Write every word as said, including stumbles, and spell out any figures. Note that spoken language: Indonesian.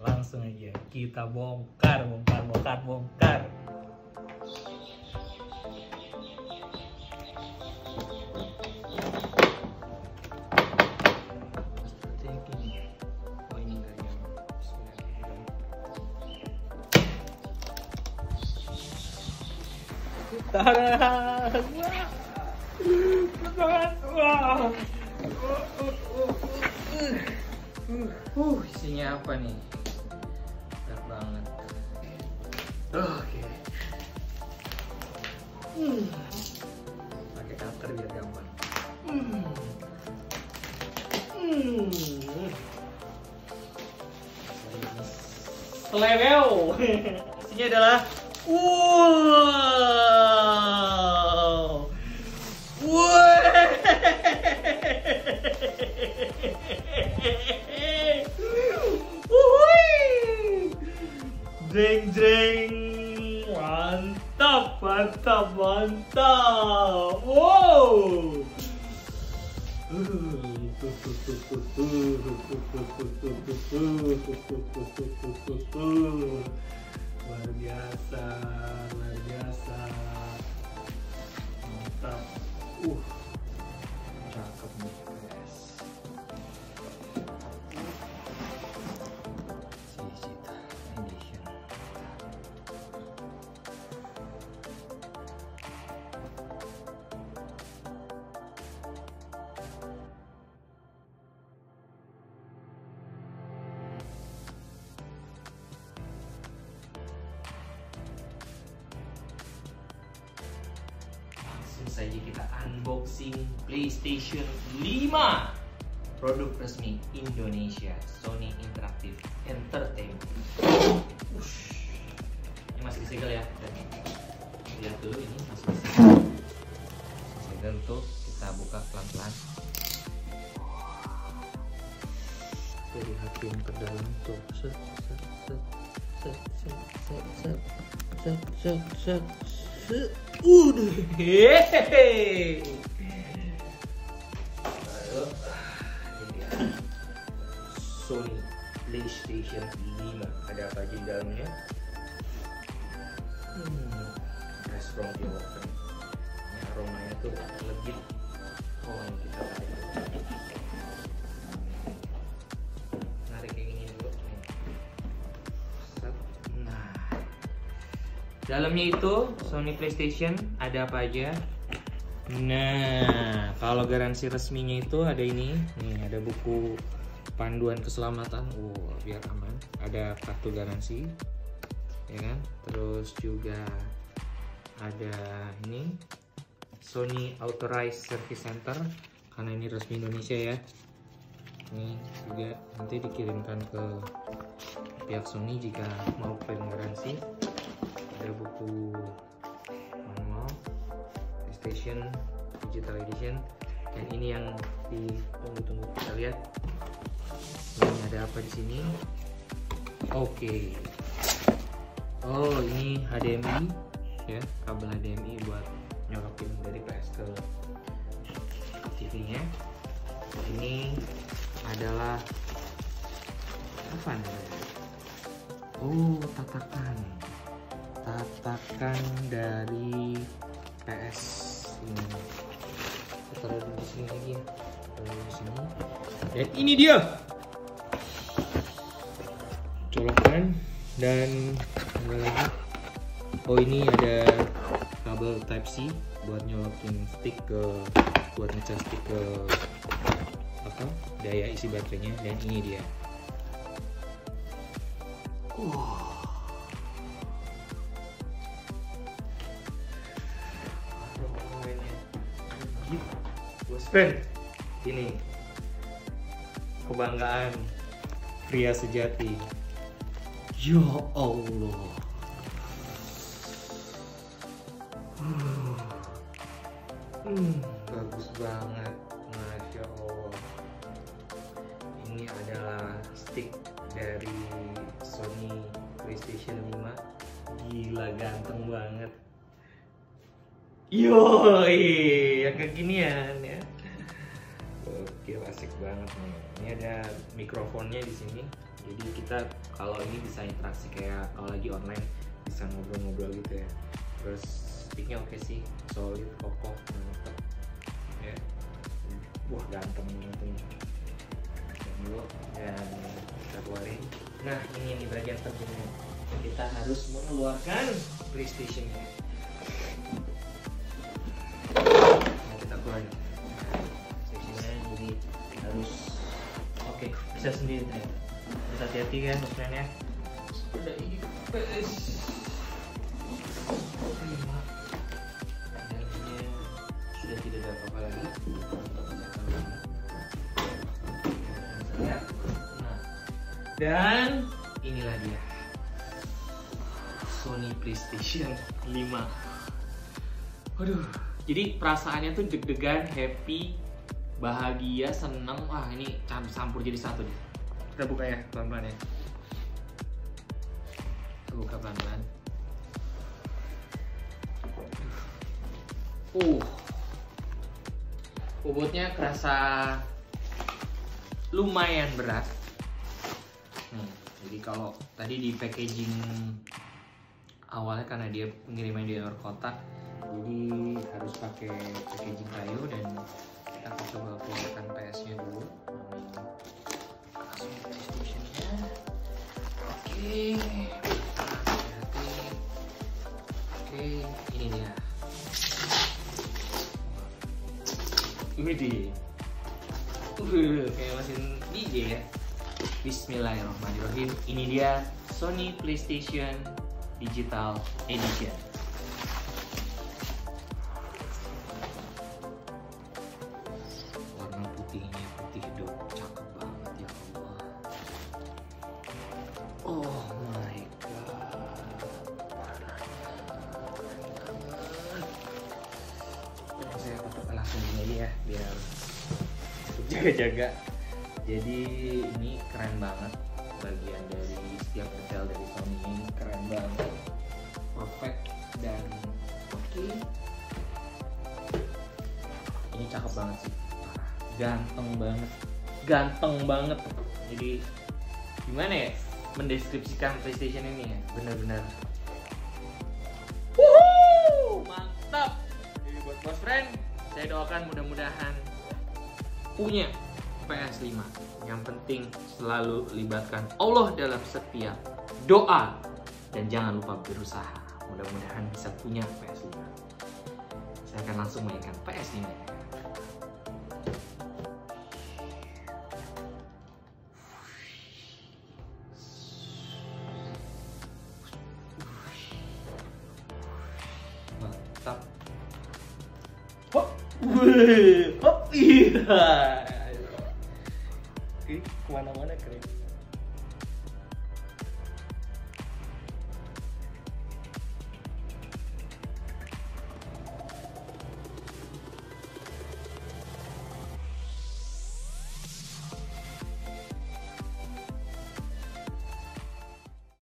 langsung aja kita bongkar, bongkar, bongkar, bongkar. Tada! Wah! Wah! Uh, isinya apa nih? Berat banget. Oke. Okay. Hmm. Pakai cutter biar gampang. Hmm. Hmm. Selewel. Isinya adalah wow. Wow. Jreng jreng, mantap, mantap, mantap. Wow. Luar biasa, luar biasa. Mantap. Uh. Cakep nih, guys. Langsung saja kita unboxing PlayStation lima, produk resmi Indonesia, Sony Interactive Entertainment. Ush. Ini masih disegel ya, lihat dulu, ini masih disegel. Disegel tuh, kita buka pelan-pelan. Dari hati yang terdalam tuh, set set set set set set set set set set. Udah, hehehe. Lalu, ini dia Sony PlayStation lima. Ada apa aja di dalamnya? Hmm, fresh from the oven. Ini aromanya tuh legit. Oh, yang kita tarik. Narik kayak gini dulu. Nah, dalamnya itu Sony PlayStation ada apa aja? Nah, kalau garansi resminya itu ada ini, nih ada buku panduan keselamatan, wow, biar aman. Ada kartu garansi, ya kan? Terus juga ada ini Sony Authorized Service Center, karena ini resmi Indonesia ya. Ini juga nanti dikirimkan ke pihak Sony jika mau klaim garansi. Ada buku manual PlayStation Digital Edition, dan ini yang ditunggu-tunggu, kita lihat ini ada apa di sini. Oke, okay. Oh, ini H D M I ya, kabel H D M I buat nyolokin dari P S ke T V-nya. Ini adalah apa namanya? Oh, tatakan tatakan dari P S ini. Kita taruh di sini lagi ya, taruh di sini. Dan ini dia colokan, dan ada lagi. Oh, ini ada kabel Type C buat nyolokin stick ke, buat ngecas stick ke apa daya isi baterainya, dan ini dia. Uh. Bospen, ini kebanggaan pria sejati. Ya Allah. Hmm, bagus banget, Masya Allah. Ini adalah stick dari Sony PlayStation lima. Gila, ganteng banget. Yoi, yang kekinian ya. Oke, asik banget nih. Ini ada mikrofonnya di sini Jadi kita kalau ini bisa interaksi kayak kalau lagi online bisa ngobrol-ngobrol gitu ya. Terus sticknya oke sih, solid, kokoh, mantap ya. Wah ganteng banget ini. Dulu dan kita keluarin. Nah ini yang di bagian pentingnya, kita harus mengeluarkan PlayStation-nya. Nah, kita keluarin PlayStation-nya, jadi harus oke, bisa sendiri ternyata. Harus hati-hati kan bosnya. Udah ini P S lima. Energinya sudah tidak ada apa-apa lagi. Nah, dan inilah dia Sony PlayStation lima. Waduh, jadi perasaannya tuh deg-degan, happy, bahagia, seneng. Wah ini campur jadi satu deh. Kita buka ya pelan-pelan ya. Kita buka pelan-pelan. Uh, bobotnya kerasa lumayan berat. Hmm, jadi kalau tadi di packaging awalnya karena dia pengiriman di luar kota, jadi harus pakai packaging kayu dan kita akan coba keluarkan P S-nya dulu. Langsung PlayStation-nya. Oke, hati-hati. Oke, ini dia. Widih, uh, kayak mesin D J ya. Bismillahirrahmanirrahim. Ini dia Sony PlayStation Digital Edition. Warna putihnya putih dok, cakep banget ya Allah. Oh my god, warnanya saya tutup langsung gini aja ya biar untuk jaga-jaga. Jadi ini keren banget, bagian dari setiap detail dari Sony ini keren banget, perfect dan oke. Okay. Ini cakep banget sih, ganteng banget, ganteng banget. Jadi gimana ya mendeskripsikan PlayStation ini ya, benar-benar wuhuu, mantap. Jadi buat bos friend, saya doakan mudah-mudahan punya P S lima. Yang penting selalu libatkan Allah dalam setiap doa dan jangan lupa berusaha. Mudah-mudahan bisa punya P S lima. Saya akan langsung mainkan P S lima. Mantap. Hop. Hop. Iya. Kemana-mana keren.